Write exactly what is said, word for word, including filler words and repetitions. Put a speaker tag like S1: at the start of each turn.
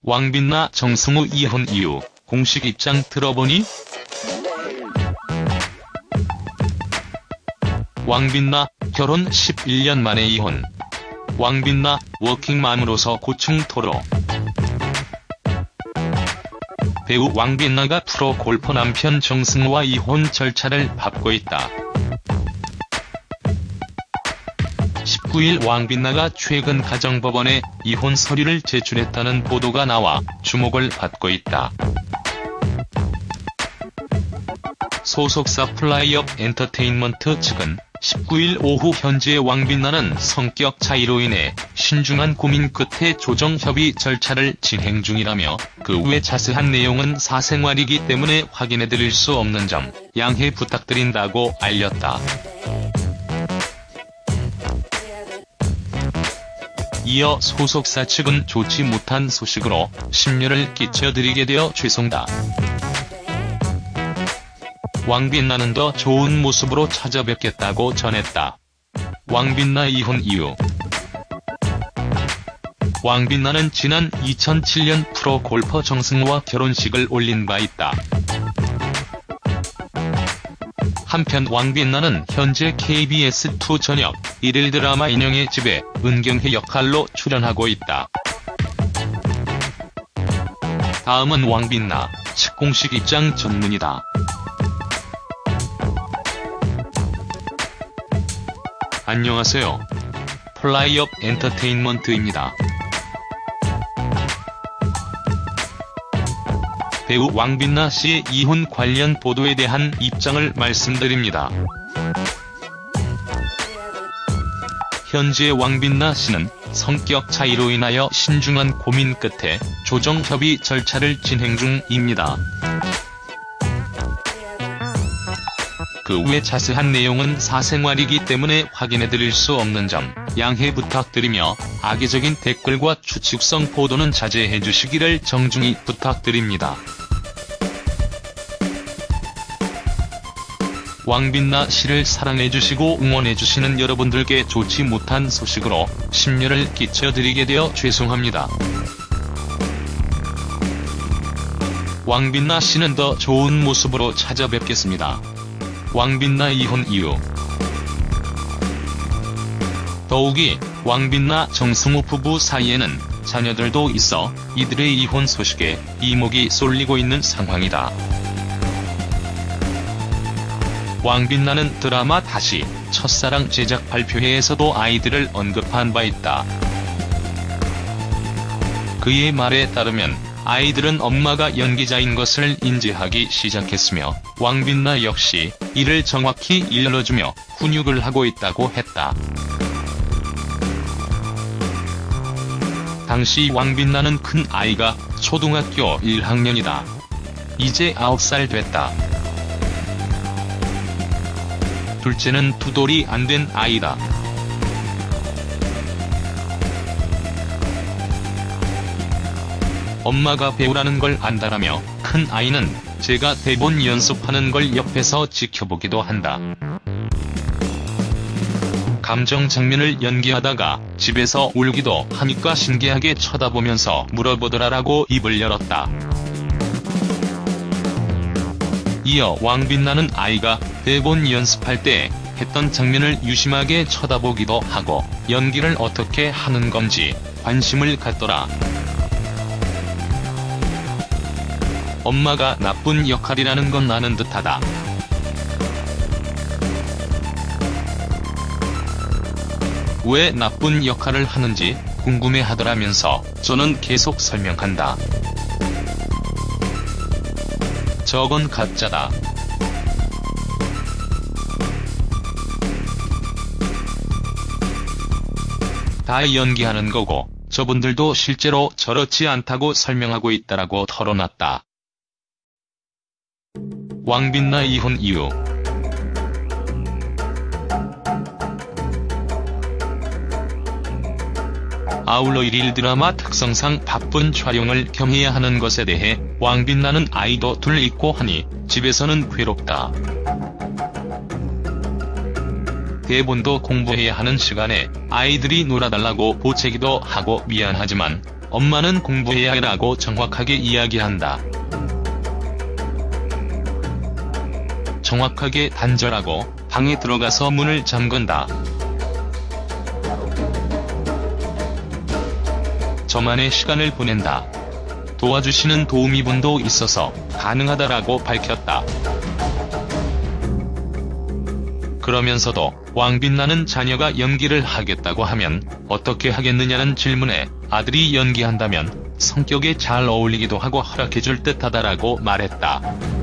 S1: 왕빛나 정승우 이혼 이유 공식 입장 들어보니? 왕빛나 결혼 십일 년 만에 이혼. 왕빛나 워킹맘으로서 고충 토로. 배우 왕빛나가 프로 골퍼 남편 정승우와 이혼 절차를 밟고 있다. 십구 일 왕빛나가 최근 가정법원에 이혼 서류를 제출했다는 보도가 나와 주목을 받고 있다. 소속사 플라이업 엔터테인먼트 측은 십구 일 오후 현재 왕빛나는 성격 차이로 인해 신중한 고민 끝에 조정 협의 절차를 진행 중이라며 그 외 자세한 내용은 사생활이기 때문에 확인해드릴 수 없는 점 양해 부탁드린다고 알렸다. 이어 소속사 측은 좋지 못한 소식으로 심려를 끼쳐드리게 되어 죄송다. 왕빛나는 더 좋은 모습으로 찾아뵙겠다고 전했다. 왕빛나 이혼 이유. 왕빛나는 지난 이천칠 년 프로 골퍼 정승우와 결혼식을 올린 바 있다. 한편 왕빛나는 현재 케이비에스 투 저녁 일일 드라마 인형의 집에 은경혜 역할로 출연하고 있다. 다음은 왕빛나 측 공식 입장 전문이다. 안녕하세요. 플라이업 엔터테인먼트입니다. 배우 왕빛나 씨의 이혼 관련 보도에 대한 입장을 말씀드립니다. 현재 왕빛나 씨는 성격 차이로 인하여 신중한 고민 끝에 조정 협의 절차를 진행 중입니다. 그 외 자세한 내용은 사생활이기 때문에 확인해드릴 수 없는 점 양해 부탁드리며 악의적인 댓글과 추측성 보도는 자제해주시기를 정중히 부탁드립니다. 왕빛나 씨를 사랑해주시고 응원해주시는 여러분들께 좋지 못한 소식으로 심려를 끼쳐드리게 되어 죄송합니다. 왕빛나 씨는 더 좋은 모습으로 찾아뵙겠습니다. 왕빛나 이혼 이유. 더욱이 왕빛나 정승우 부부 사이에는 자녀들도 있어 이들의 이혼 소식에 이목이 쏠리고 있는 상황이다. 왕빛나는 드라마 다시 첫사랑 제작 발표회에서도 아이들을 언급한 바 있다. 그의 말에 따르면 아이들은 엄마가 연기자인 것을 인지하기 시작했으며 왕빛나 역시 이를 정확히 일러주며 훈육을 하고 있다고 했다. 당시 왕빛나는 큰 아이가 초등학교 일 학년이다. 이제 아홉 살 됐다. 둘째는 두 돌이 안 된 아이다. 엄마가 배우라는 걸 안다라며 큰 아이는 제가 대본 연습하는 걸 옆에서 지켜보기도 한다. 감정 장면을 연기하다가 집에서 울기도 하니까 신기하게 쳐다보면서 물어보더라라고 입을 열었다. 이어 왕빛나는 아이가 대본 연습할 때 했던 장면을 유심하게 쳐다보기도 하고 연기를 어떻게 하는 건지 관심을 갖더라. 엄마가 나쁜 역할이라는 건 아는 듯하다. 왜 나쁜 역할을 하는지 궁금해하더라면서 저는 계속 설명한다. 저건 가짜다. 다 연기하는 거고 저분들도 실제로 저렇지 않다고 설명하고 있다라고 털어놨다. 왕빛나 이혼 이유. 아울러 일일 드라마 특성상 바쁜 촬영을 겸해야 하는 것에 대해 왕빛나는 아이도 둘 있고 하니 집에서는 괴롭다. 대본도 공부해야 하는 시간에 아이들이 놀아달라고 보채기도 하고 미안하지만 엄마는 공부해야 해라고 정확하게 이야기한다. 정확하게 단절하고 방에 들어가서 문을 잠근다. 저만의 시간을 보낸다. 도와주시는 도우미분도 있어서 가능하다라고 밝혔다. 그러면서도 왕빛나는 자녀가 연기를 하겠다고 하면 어떻게 하겠느냐는 질문에 아들이 연기한다면 성격에 잘 어울리기도 하고 허락해줄 듯하다라고 말했다.